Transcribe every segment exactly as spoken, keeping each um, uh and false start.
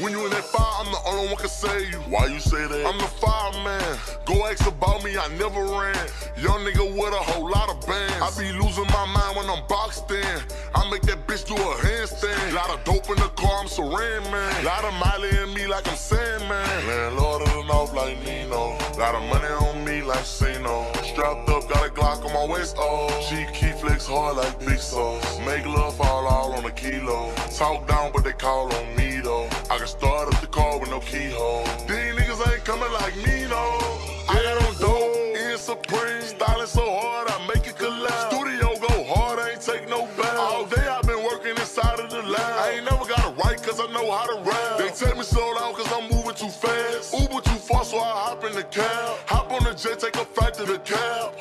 When you in that fire, I'm the only one can save you. Why you say that? I'm the fireman. Go ask about me, I never ran. Young nigga with a whole lot of bands. I be losing my mind when I'm boxed in. I make that bitch do a handstand. Lot of dope in the car, I'm Saran, man. Lot of Miley in me like I'm Sandman. Landlord of the North like Nino. Lot of money on me like Sino. Strapped up, got a Glock on my waist, oh. She keep flex hard like big sauce. Make love fall all on a kilo. Talk down, but they call on me though. I can start up the car with no keyhole. These niggas ain't coming like me, no. I got on dope, in Supreme. Styling so hard, I make it collapse. Studio go hard, I ain't take no bath. All day I've been working inside of the lab. I ain't never got it right, cause I know how to rap. They tell me slow down, cause I'm moving too fast. Uber too far, so I hop in the cab. Hop on the jet, take a flight to the cab.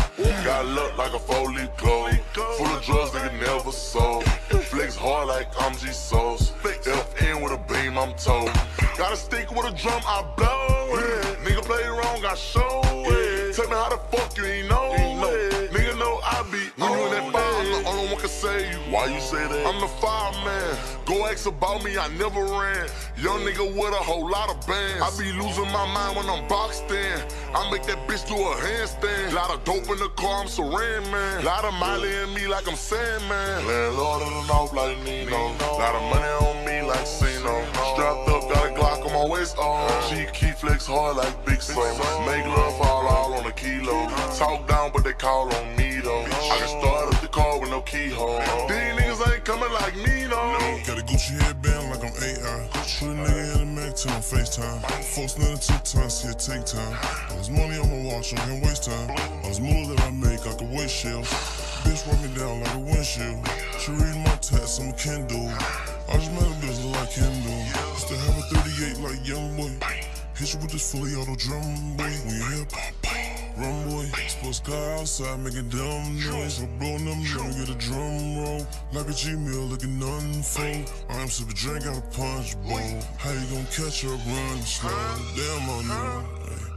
Got luck like a four-leaf clove. Full of drugs, nigga never sold. Flex hard like I'm G-Sauce. F N with a beam, I'm told. Got a stick with a drum, I blow it. Nigga play wrong, I show it. Tell me how the fuck you ain't know it. Nigga know I be when you in that fire, I'm the only one can save you. Why you say that? I'm the fireman. Go ask about me, I never ran. Young nigga with a whole lot of bands. I be losing my mind when I'm boxed in. I make that bitch do a handstand. Lot of dope in the car, I'm Saran, man. Lot of Miley in me like I'm Sandman. Landlord of the North like Nino. Lot of money on me like Sino. Strapped up, got a Glock on my waist, oh. She keep flex hard like big sauce. Make love fall all on a kilo. Talk down, but they call on me though. I can start up the car with no keyhole. These niggas ain't coming like me, no. Got a Gucci headband like I'm A I. Put a nigga in the Mac till I'm FaceTime. Folks nothing two times, see it take time. All this money on my watch, I can't waste time. All this moves that I make, I can waste shells. Bitch run me down like a windshield. She reading my text, I'm a Kindle. I just made a bitch look like Kindle. Used to have a thirty-eight like youngboy. Hit you with this fully auto drum, boy. When you hear pop, pop, run, boy. Sports car outside making dumb noise. I'm blowing them, let me get a drum roll. Like a G-meal looking unfold. I am sipping drink out a punch bowl. How you gon' catch her run slow? Damn, I know.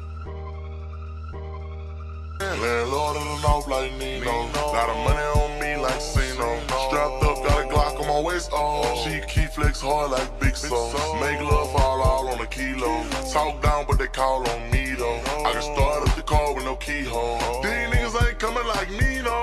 Landlord of the North like Nino. Lot of money on me like Sino. Strapped up, got a Glock on my waist, oh. She keep flex hard like big sauce. Make love fall all on a kilo. Talk down, but they call on me though. I can start up the car with no keyhole. These niggas ain't coming like me, no.